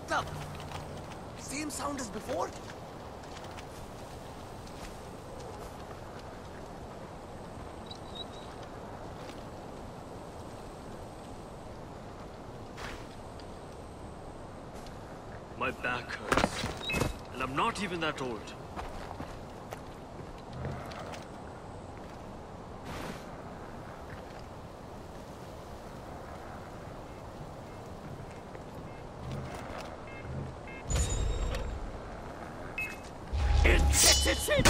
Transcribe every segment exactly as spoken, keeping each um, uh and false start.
What's up? Same sound as before? My back hurts. And I'm not even that old. Shit, shit, shit!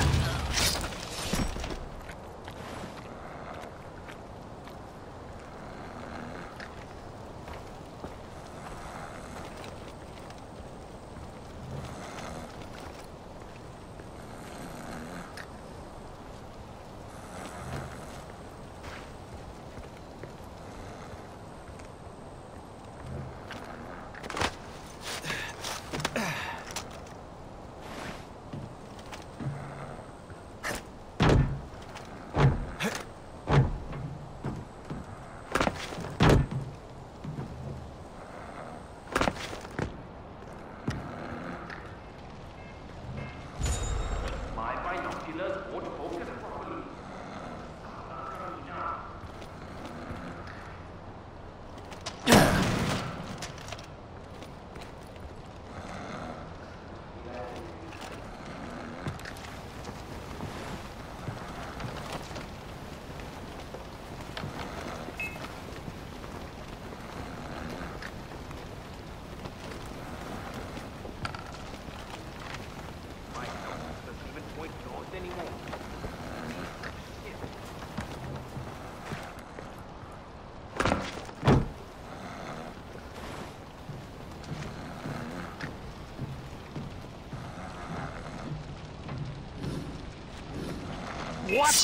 What?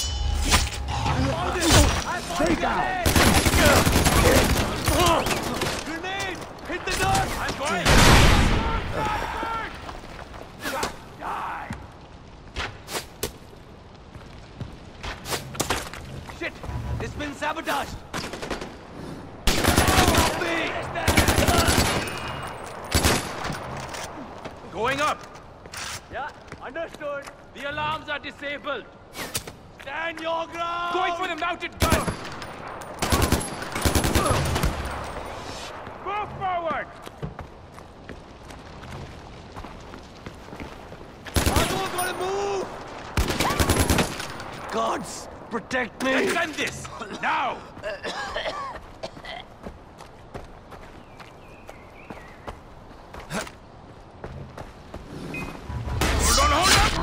Take out! Grenade! Hit the door! I'm going! Die! Shit! It's been sabotaged! Help me! Going up! Yeah, understood. The alarms are disabled! Stand your ground! Going for the mounted gun! Move forward! Arnold, gotta move! Gods, protect me! Let's end this! Now! Hold on, hold on!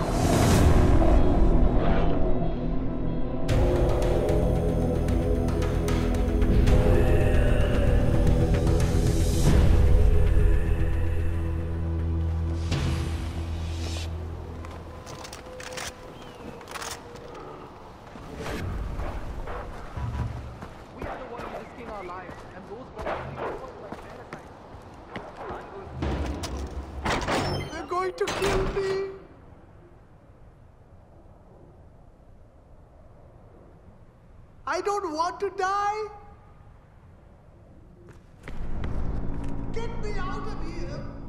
They're going to kill me! I don't want to die! Get me out of here!